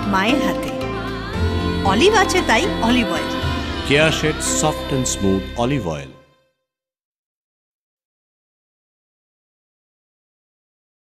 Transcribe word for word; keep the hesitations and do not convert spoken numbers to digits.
মায়ের হাতে। অলিভ আছে তাই olive oil. Keya Sheth soft and smooth olive oil.